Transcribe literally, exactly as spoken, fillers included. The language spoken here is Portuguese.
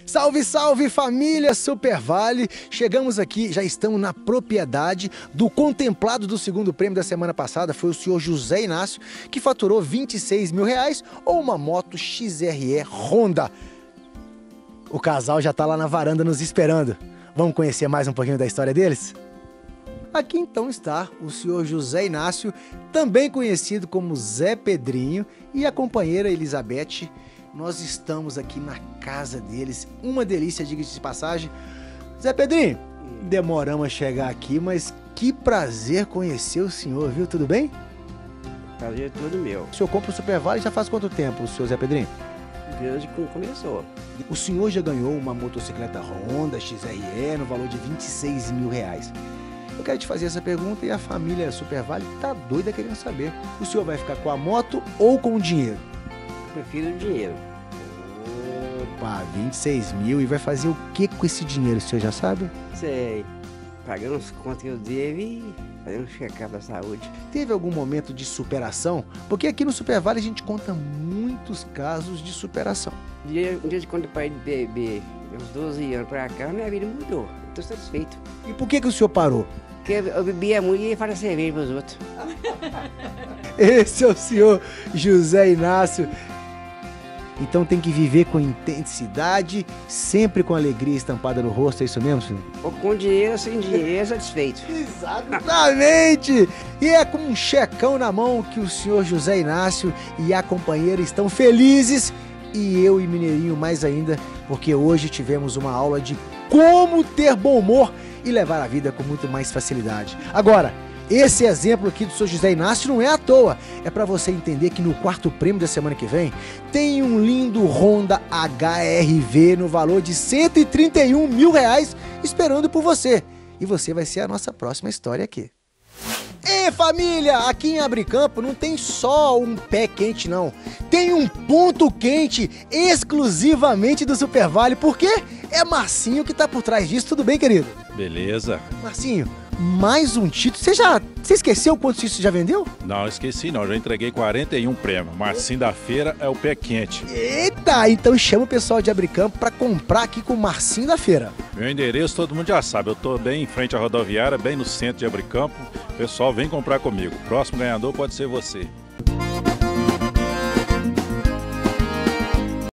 Salve, salve família Super Vale! Chegamos aqui, já estamos na propriedade do contemplado do segundo prêmio da semana passada, foi o senhor José Inácio, que faturou vinte e seis mil reais ou uma moto X R E Honda. O casal já está lá na varanda nos esperando. Vamos conhecer mais um pouquinho da história deles? Aqui então está o senhor José Inácio, também conhecido como Zé Pedrinho, e a companheira Elizabeth. Nós estamos aqui na casa deles, uma delícia, diga-se de passagem. Zé Pedrinho, demoramos a chegar aqui, mas que prazer conhecer o senhor, viu? Tudo bem? Prazer é todo meu. O senhor compra o Super Vale já faz quanto tempo, o senhor Zé Pedrinho? Desde que começou. O senhor já ganhou uma motocicleta Honda X R E no valor de vinte e seis mil reais. Eu quero te fazer essa pergunta e a família Super Vale tá doida querendo saber. O senhor vai ficar com a moto ou com o dinheiro? Prefiro o dinheiro. Opa, vinte e seis mil, e vai fazer o que com esse dinheiro, o senhor já sabe? Sei. Pagando os contas que eu devo e fazendo um check-up da saúde. Teve algum momento de superação? Porque aqui no Super Vale a gente conta muitos casos de superação. Um dia, um dia de quando eu parei de beber, uns doze anos pra cá, minha vida mudou. Estou satisfeito. E por que que o senhor parou? Porque eu bebia muito e fazia cerveja pros outros. Esse é o senhor José Inácio. Então tem que viver com intensidade, sempre com alegria estampada no rosto, é isso mesmo, senhor? Ou com dinheiro ou sem dinheiro, satisfeito. Exatamente! E é com um checão na mão que o senhor José Inácio e a companheira estão felizes, e eu e Mineirinho mais ainda, porque hoje tivemos uma aula de como ter bom humor e levar a vida com muito mais facilidade. Agora, esse exemplo aqui do senhor José Inácio não é à toa, é para você entender que no quarto prêmio da semana que vem tem um lindo Honda H R V no valor de cento e trinta e um mil reais esperando por você. E você vai ser a nossa próxima história aqui. E família, aqui em Abricampo não tem só um pé quente não, tem um ponto quente exclusivamente do Super Vale, porque é Marcinho que tá por trás disso. Tudo bem, querido? Beleza. Marcinho, mais um título. Você já, você esqueceu quantos títulos você já vendeu? Não, esqueci não, já entreguei quarenta e um prêmios. Marcinho da Feira é o pé quente. Eita, então chama o pessoal de Abricampo para comprar aqui com o Marcinho da Feira. Meu endereço todo mundo já sabe, eu tô bem em frente à rodoviária, bem no centro de Abricampo. Pessoal, vem comprar comigo. Próximo ganhador pode ser você.